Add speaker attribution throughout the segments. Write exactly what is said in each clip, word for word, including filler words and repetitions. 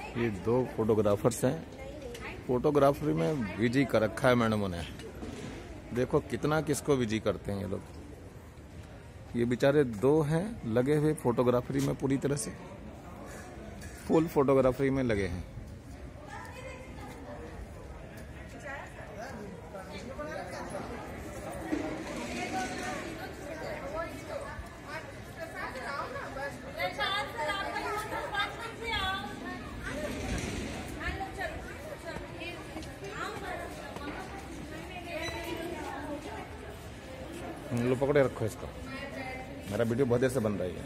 Speaker 1: ये दो फोटोग्राफर्स हैं, फोटोग्राफरी में बिजी कर रखा है मैडमों ने। देखो कितना किसको बिजी करते हैं ये लोग। ये बेचारे दो हैं लगे हुए फोटोग्राफरी में, पूरी तरह से फुल फोटोग्राफरी में लगे हैं। लो पकड़े रखो इसको, मेरा वीडियो बहुत देर से बन रही है।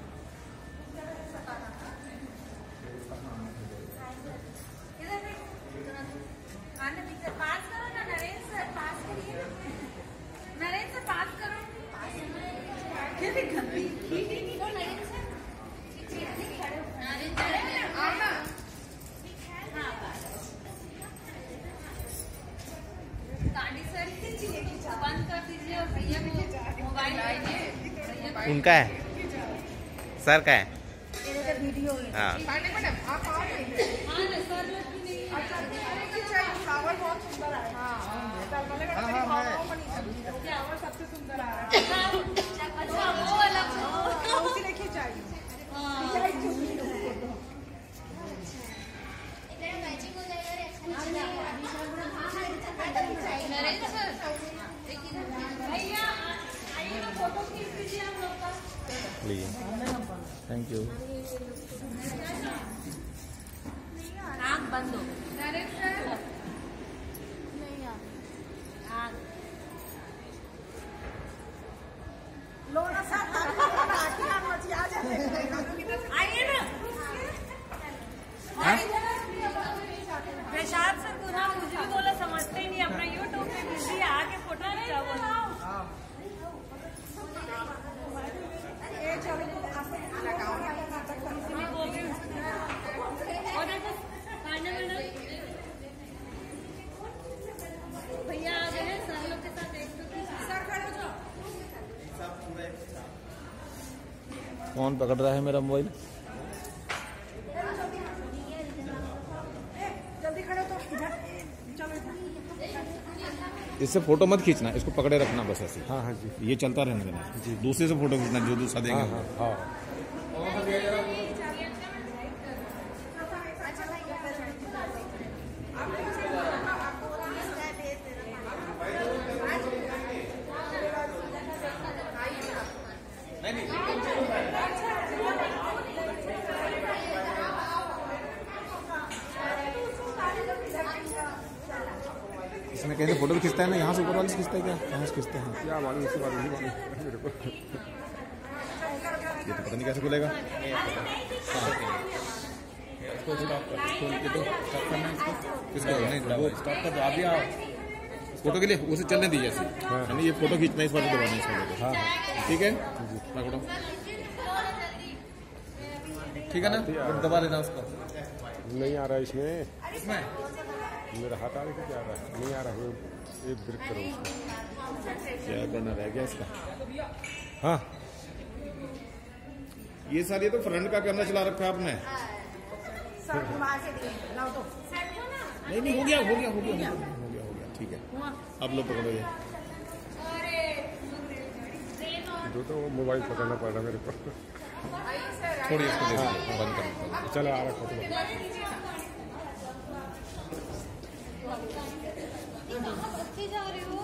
Speaker 1: उनका है, सर का है। हाँ
Speaker 2: सबसे सुंदर
Speaker 1: थैंक यू।
Speaker 3: आँख बंद हो। आइए ना। प्रसाद सर को ना मुझे भी बोला, समझते ही नहीं, अपना यूट्यूब पे बिजी आके फोटो खिंचाओ। भैया आ गए हैं, सर लोग के साथ एक
Speaker 1: कौन पकड़ रहा है मेरा मोबाइल?
Speaker 2: जल्दी खड़े तो चलो।
Speaker 1: इससे फोटो मत खींचना, इसको पकड़े रखना बस ऐसे।
Speaker 4: हाँ हाँ जी,
Speaker 1: ये चलता रहने देना जी। दूसरे से फोटो खींचना जो दूसरा देंगे।
Speaker 4: हाँ हाँ, हाँ।
Speaker 1: इसमें कहीं से फोटो भी खींचता है ना, यहाँ से ऊपर वाले से खींचता है क्या? यहाँ से खींचते हैं
Speaker 4: क्या मालूम, इसी बात नहीं मालूम मेरे को।
Speaker 1: ये तो पता नहीं कैसे खुलेगा। इसको स्टॉप कर, इसको ये तो स्टॉप करना है इसको। किसको नहीं, वो स्टॉप कर दो आप। या फोटो के लिए उसे चलने दीजिए ऐसे। यानी ये फोटो खींचना इस बार तो दबाना इसको। हाँ ठीक है, पकड़ो। ठीक है ना, दबा लेना उसको।
Speaker 4: नहीं आ रहा है इसमें,
Speaker 1: इसमें
Speaker 4: मेरा हाथ आ रहा है, क्या आ रहा है? नहीं आ रहा है, एक ब्रेक करो उसको।
Speaker 1: क्या करना रह गया इसका?
Speaker 4: हाँ
Speaker 1: ये सारी तो फ्रंट का कैमरा चला रखा है आपने। नहीं नहीं, हो गया हो गया हो गया हो गया हो गया हो गया ठीक है। अब लो पकड़ो ये।
Speaker 4: जो तो मोबाइल पकड़ना पड़ रहा मेरे को।
Speaker 1: थोड़ी इसको दे दो, बंद कर।
Speaker 4: चलो आ रहा फोटो।
Speaker 3: जा रहे हो?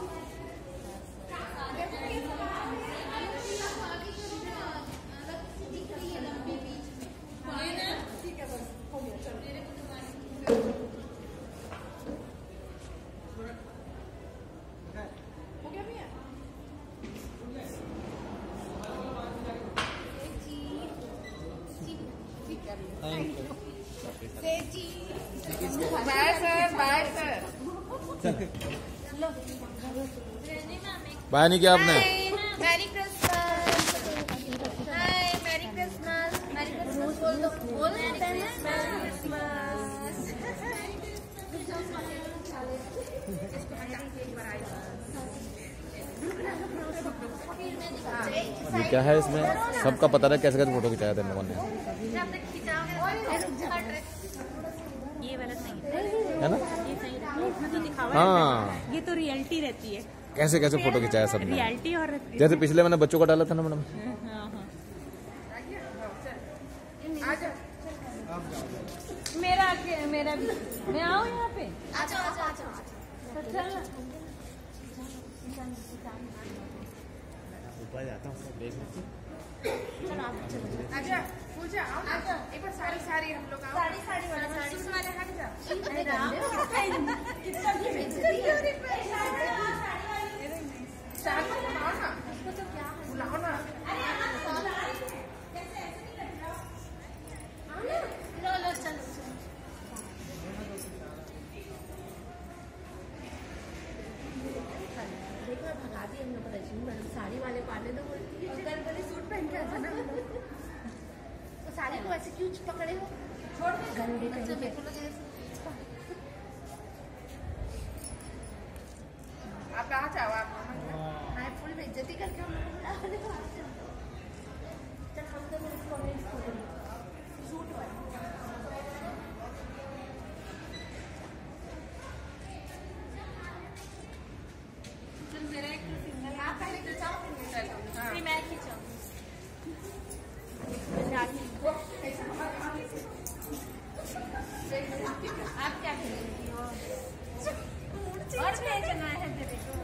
Speaker 2: Bye sir, bye sir.
Speaker 1: Bye नहीं किया आपने?
Speaker 3: Merry Christmas. Hi, merry Christmas. Merry Christmas बोल दो। बोल देते हैं मैरी क्रिसमस।
Speaker 1: ये क्या है इसमें? सबका पता है कैसे कैसे फोटो खिंचाया था इन लोगों ने।
Speaker 3: ये गलत नहीं है,
Speaker 1: है ना?
Speaker 3: ये सही रहता है, इसमें तो दिखावा
Speaker 1: हाँ।
Speaker 3: रहता है। ये तो रियलिटी रहती है,
Speaker 1: कैसे कैसे फोटो खिंचाया सबने,
Speaker 3: रियलिटी और
Speaker 1: जैसे पिछले मैंने बच्चों को डाला था ना मैडम।
Speaker 3: हाँ हाँ मेरा मेरा भी मैं आऊँ यहाँ पे।
Speaker 2: अच्छा अच्छा अच्छा
Speaker 5: ऊपर जाता हूँ सब देख
Speaker 2: अच्छा पूजा आओ ना एक बार साड़ी साड़ी हम लोग आओ साड़ी साड़ी वाला साड़ी वाले हट जा अरे राम कितना साड़ी बुलाओ ना बुलाओ ना
Speaker 3: लो लो चलो
Speaker 2: देखो भगा दी हम लोग को रजनी मैडम साड़ी वाले पाले दो बोलती है अगर बोले सूट पहन के आता ना तो साड़ी को ऐसे क्यों पकड़े हो छोड़ दे गंदे बच्चे मेरे को जैसे आप कहाँ जाओ आप मैं फुल बेइज्जती करके हम लोग बुला रहे हो चल हम तो मेरे कमेंट्स करेंगे सूट वाला आप पहले खिंचाओ फिर मैं चलूँ
Speaker 3: फिर मैं खींचाऊँ आप क्या करेंगी और भेजना है तेरे को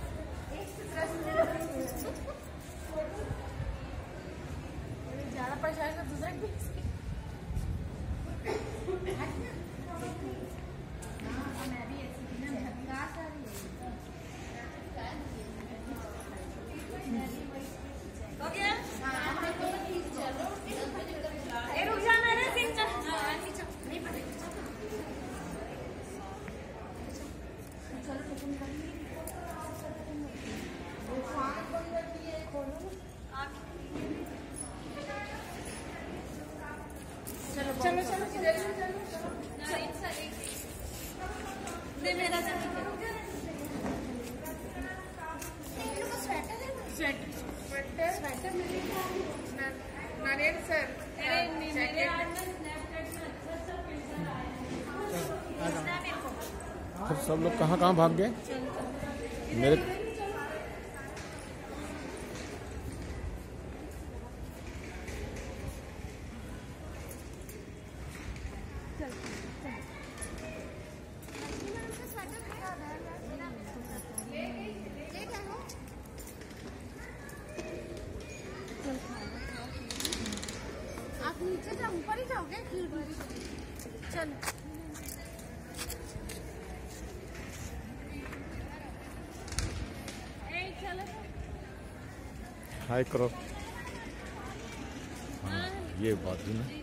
Speaker 2: ज्यादा परेशान तो दूसरा
Speaker 3: मैं भी ऐसी थी ना हो गया ए रुक जा मेरे सिंह नहीं पड़े
Speaker 2: चलो चलो चलो चलो
Speaker 3: दे मेरा
Speaker 2: स्वेटर स्वेटर स्वेटर मिली नारियल सर
Speaker 3: अरे मेरे स्नैपचैट में अच्छा अच्छा फिल्टर आया मेरे को
Speaker 1: फिर सब लोग कहाँ कहाँ भाग गए मेरे।
Speaker 2: आप नीचे जाओ ऊपर ही जाओगे चल
Speaker 1: हाय करो। हाँ ये बात भी ना।